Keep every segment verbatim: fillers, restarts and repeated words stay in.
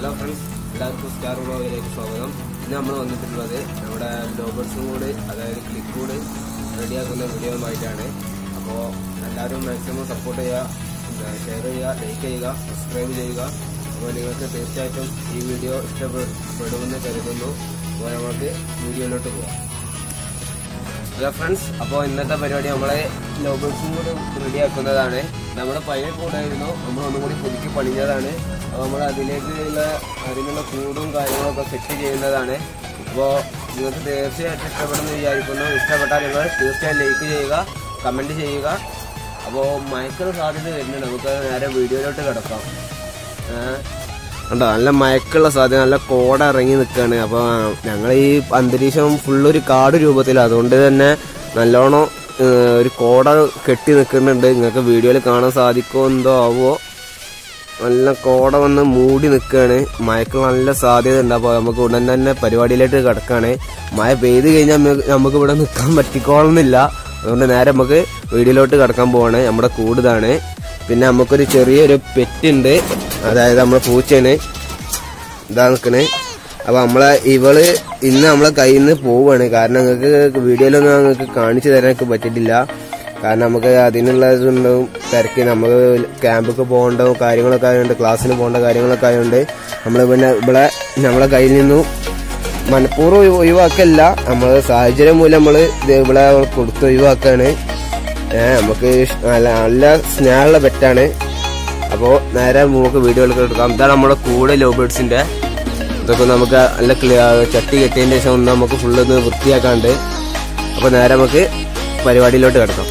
Hello friends, എല്ലാവർക്കും star വ്ളോഗിലേക്ക് സ്വാഗതം. ഇന്ന് നമ്മൾ വന്നിട്ടുള്ളത് നമ്മുടെ ലോബേഴ്സും കൂടി, അതായത് ക്ലിക്ക് കൂടി റെഡിയാക്കുന്ന വീഡിയോയുമായിട്ടാണ്. അപ്പോൾ എല്ലാവരും മാക്സിമം സപ്പോർട്ട് ചെയ്യുക, ഷെയർ ചെയ്യുക, ലൈക്ക് ചെയ്യുക, സബ്സ്ക്രൈബ് ചെയ്യുക. അപ്പോൾ നിങ്ങൾക്ക് തീർച്ചയായിട്ടും ഈ വീഡിയോ ഇഷ്ടപ്പെടുമെന്ന് കരുതുന്നു. അപ്പോൾ നമുക്ക് വീഡിയോയിലോട്ട് പോകാം. ഹലോ ഫ്രണ്ട്സ്, അപ്പോൾ ഇന്നത്തെ പരിപാടി നമ്മളെ ലോബേഴ്സും കൂടി റെഡിയാക്കുന്നതാണ്. നമ്മുടെ പഴയ കൂടായിരുന്നു, നമ്മൾ ഒന്നും കൂടി പുതുക്കി പണിഞ്ഞതാണ്. അപ്പോൾ നമ്മൾ അതിലേക്കുള്ള അതിനുള്ള കൂടും കാര്യങ്ങളൊക്കെ സെറ്റ് ചെയ്യുന്നതാണ്. അപ്പോൾ നിങ്ങൾക്ക് തീർച്ചയായിട്ടും ഇഷ്ടപ്പെടുമെന്ന് വിചാരിക്കുന്നു. ഇഷ്ടപ്പെട്ടാൽ നിങ്ങൾ തീർച്ചയായും ലൈക്ക് ചെയ്യുക, കമൻറ്റ് ചെയ്യുക. അപ്പോൾ മയക്കുന്ന സാധ്യത വരുന്നുണ്ട്, നമുക്ക് നേരെ വീഡിയോയിലോട്ട് കിടക്കാം. ഉണ്ടോ, നല്ല മയക്കുള്ള സാധ്യത, നല്ല കോട ഇറങ്ങി നിൽക്കുകയാണ്. അപ്പോൾ ഞങ്ങൾ ഈ അന്തരീക്ഷം ഫുള്ളൊരു കാട് രൂപത്തിലാണ്, അതുകൊണ്ട് തന്നെ നല്ലോണം ഒരു കോട കെട്ടി നിൽക്കുന്നുണ്ട്. നിങ്ങൾക്ക് വീഡിയോയിൽ കാണാൻ സാധിക്കുമോ എന്തോ ആവോ, നല്ല കോട വന്ന് മൂടി നിൽക്കുകയാണ്. മഴക്ക് നല്ല സാധ്യത ഉണ്ട്. അപ്പോൾ നമുക്ക് ഉടൻ തന്നെ പരിപാടിയിലേക്ക് കിടക്കുകയാണ്. മഴ പെയ്ത് കഴിഞ്ഞാൽ നമുക്ക് ഇവിടെ നിൽക്കാൻ പറ്റിക്കോളുന്നില്ല, അതുകൊണ്ട് നേരെ നമുക്ക് വീഡിയോയിലോട്ട് കിടക്കാൻ പോവാണ്. നമ്മുടെ കൂടുതലാണ്. പിന്നെ നമുക്കൊരു ചെറിയൊരു പെറ്റുണ്ട്, അതായത് നമ്മളെ പൂച്ചയാണ് ഇതാ നിൽക്കണേ. അപ്പൊ നമ്മളെ ഇവള് ഇന്ന് നമ്മളെ കയ്യിൽ നിന്ന് പോവാണ്. കാരണം നിങ്ങൾക്ക് വീഡിയോയിലൊന്നും ഞങ്ങൾക്ക് കാണിച്ചു തരാനൊക്കെ പറ്റിയിട്ടില്ല. കാരണം നമുക്ക് അതിനുള്ള ഇതുണ്ടാവും, തിരക്ക്. നമുക്ക് ക്യാമ്പൊക്കെ പോകേണ്ടതും കാര്യങ്ങളൊക്കെ ആയതുകൊണ്ട്, ക്ലാസ്സിന് പോകേണ്ട കാര്യങ്ങളൊക്കെ ആയതുകൊണ്ട് നമ്മൾ പിന്നെ ഇവിടെ നമ്മളെ കയ്യിൽ നിന്നും മനഃപൂർവ്വം ഒഴിവാക്കല്ല, നമ്മൾ സാഹചര്യം മൂലം നമ്മൾ ഇവിടെ കൊടുത്ത് ഒഴിവാക്കാണ്. ഏഹ് നമുക്ക് നല്ല സ്നേഹമുള്ള പെറ്റാണ്. അപ്പോൾ നേരെ നമുക്ക് വീഡിയോകളൊക്കെ എടുക്കാം. ഇതാണ് നമ്മുടെ കൂടെ ലോബേർഡ്സിന്റെ. ഇതൊക്കെ നമുക്ക് നല്ല ചട്ടി കെട്ടിയതിന് ശേഷം ഒന്ന് നമുക്ക് ഫുള്ളൊന്ന് വൃത്തിയാക്കാണ്ട്. അപ്പോൾ നേരെ നമുക്ക് പരിപാടിയിലോട്ട് കിടക്കാം.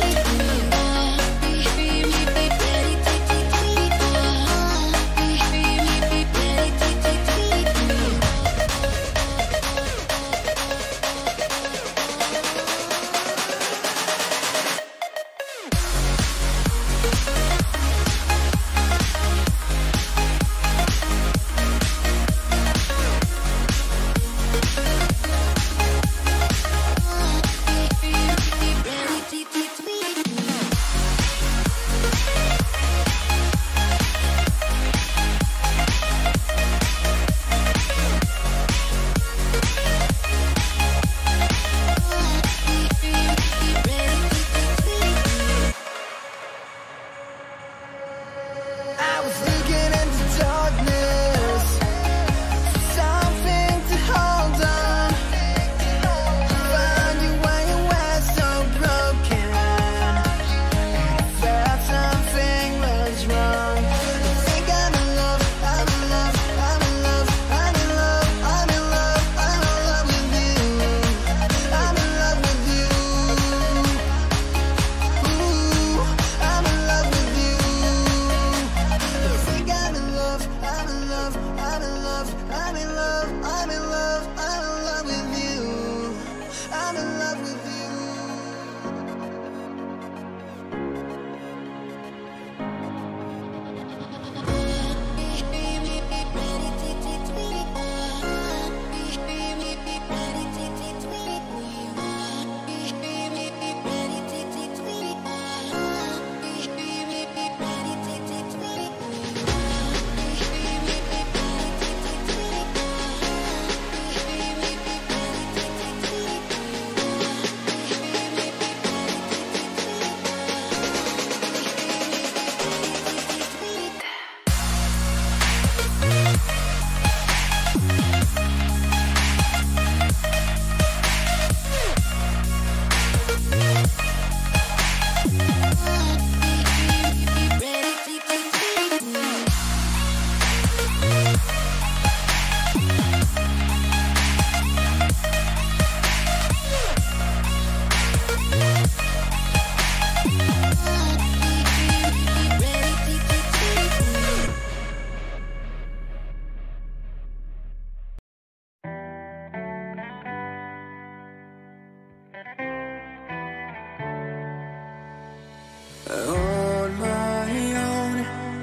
On my own,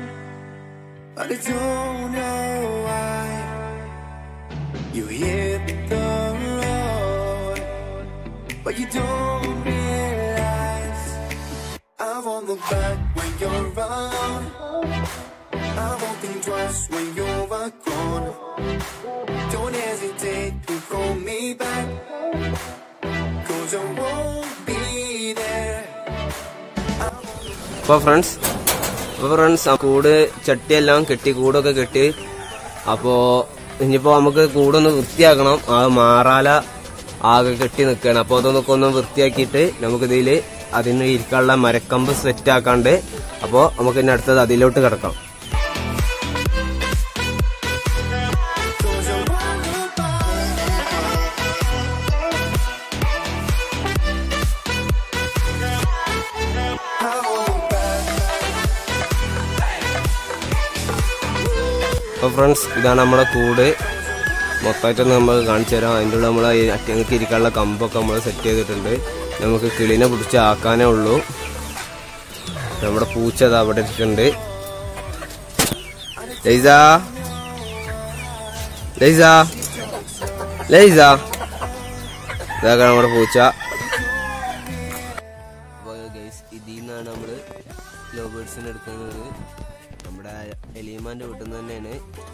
but I don't know why you hit the road, but you don't realize I won't look back when you're around. I won't think twice when you're around. are gone, don't hesitate to call me back, 'cause I won't be there. അപ്പോൾ friends അപ്പോൾ friends കൂട് ചട്ടിയെല്ലാം കെട്ടി കൂടൊക്കെ കെട്ടി. അപ്പോൾ ഇനിയിപ്പോൾ നമുക്ക് കൂടൊന്ന് വൃത്തിയാക്കണം. ആ മാറാല ആകെ കെട്ടി നിൽക്കുകയാണ്. അപ്പോൾ അതൊന്നൊക്കെ ഒന്ന് വൃത്തിയാക്കിയിട്ട് നമുക്കിതിൽ അതിന് ഇരിക്കാനുള്ള മരക്കമ്പ് സെറ്റ് ആക്കാണ്ട്. അപ്പോൾ നമുക്ക് ഇനി അടുത്തത് അതിലോട്ട് കിടക്കാം. അപ്പോൾ ഫ്രണ്ട്സ് ഇതാണ് നമ്മുടെ കൂട്. മൊത്തമായിട്ടൊന്ന് നമ്മൾ കാണിച്ചു തരാം. അതിൻ്റെ ഉള്ള നമ്മൾ അറ്റങ്ങൾക്ക് ഇരിക്കാനുള്ള കമ്പൊക്കെ നമ്മൾ സെറ്റ് ചെയ്തിട്ടുണ്ട്. നമുക്ക് കിളിനെ പിടിച്ച് ആക്കാനേ ഉള്ളൂ. നമ്മുടെ പൂച്ച അത് അവിടെ ഇട്ടിട്ടുണ്ട്. ലൈസ ലൈസ ലൈസ ഇതാക്കാം നമ്മുടെ പൂച്ച. അപ്പോൾ ഗൈസ് ഇതിൽ നിന്നാണ് നമ്മൾ ലവ് ബേർഡ്സിനെ എടുക്കുന്നത്. നമ്മുടെ എലിമാൻ്റെ വീട്ടിൽ നിന്ന് തന്നെയാണ്.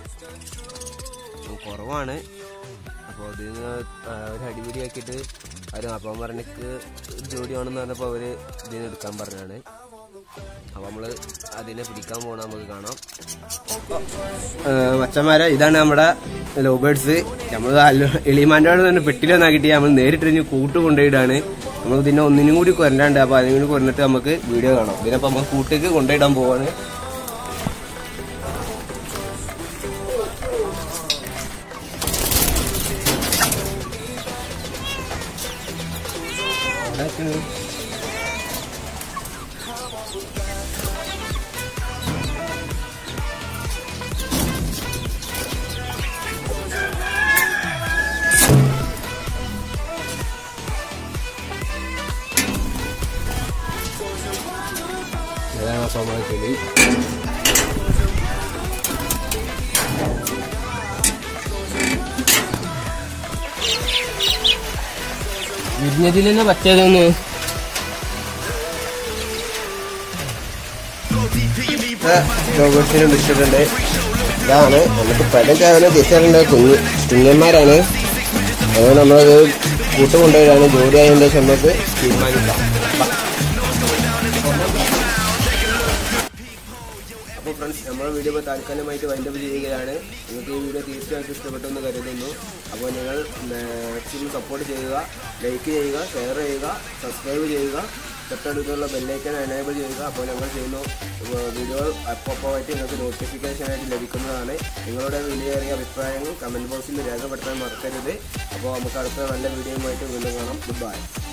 കുറവാണ്. അപ്പോൾ അതിൽ നിന്ന് ഒരു അടിപിടിയാക്കിയിട്ട് അവർ അപ്പം പറഞ്ഞിക്ക് ജോഡിയാണെന്ന് പറഞ്ഞപ്പോൾ അവർ ഇതിനെ എടുക്കാൻ പറഞ്ഞാണ്. അപ്പോൾ നമ്മൾ അതിനെ പിടിക്കാൻ പോകണം. നമുക്ക് കാണാം. മച്ചന്മാരെ ഇതാണ് നമ്മുടെ ലവ് ബേർഡ്സ്. നമ്മൾ എലിമാൻ്റെ അവിടെ തന്നെ പെട്ടിലൊന്നാക്കിയിട്ട് നമ്മൾ നേരിട്ട് കൂട്ട് കൊണ്ടുപോയിട്ടാണ്. നമുക്ക് ഇതിനെ ഒന്നിനും കൂടി കൊരണ്ടാണ്ട്. അപ്പോൾ അതിനും കൂടി കൊണ്ടിട്ട് നമുക്ക് വീഡിയോ കാണാം. ഇതിനപ്പോൾ നമ്മൾ കൂട്ടേക്ക് കൊണ്ടുപോയിടാൻ പോവാണ്. ഇതാണ് അപ്പോൾ നമ്മളെ കിളി. വിരിഞ്ഞതിൽ തന്നെ പറ്റതൊന്ന് ലോബേർഡ്സിനെ വിളിച്ചിട്ടുണ്ട്. ഇതാണ് നമുക്ക് പലൊക്കെ അവനെ തിരിച്ചറിയേണ്ട കുഞ്ഞ് കുഞ്ഞന്മാരാണ്. അതുകൊണ്ട് നമ്മളത് കൂട്ടുകൊണ്ടുപോയാണ്. ജോലി ആയതിൻ്റെ ശേഷം നമുക്ക് തീരുമാനിക്കാം. അപ്പോൾ ഫ്രണ്ട്സ് നമ്മുടെ വീഡിയോ ഇപ്പോൾ താൽക്കാലികമായിട്ട് വൈൻഡപ്പ് ചെയ്യുകയാണ്. നിങ്ങൾക്ക് ഈ വീഡിയോ തീർച്ചയായിട്ടും ഇഷ്ടപ്പെട്ടെന്ന് കരുതുന്നു. അപ്പോൾ നിങ്ങൾ മാക്സിമം സപ്പോർട്ട് ചെയ്യുക, ലൈക്ക് ചെയ്യുക, ഷെയർ ചെയ്യുക, സബ്സ്ക്രൈബ് ചെയ്യുക, തൊട്ടടുത്തുള്ള ബെല്ലൈക്കൻ എനേബിൾ ചെയ്യുക. അപ്പോൾ ഞങ്ങൾ ചെയ്യുന്ന വീഡിയോകൾ അപ്പോഴായിട്ട് നിങ്ങൾക്ക് നോട്ടിഫിക്കേഷനായിട്ട് ലഭിക്കുന്നതാണ്. നിങ്ങളുടെ വിലയേറിയ അഭിപ്രായങ്ങൾ കമൻറ്റ് ബോക്സിൽ രേഖപ്പെടുത്താൻ മറക്കരുത്. അപ്പോൾ നമുക്ക് അടുത്ത നല്ല വീഡിയോയുമായിട്ട് വീണ്ടും കാണാം. Good by.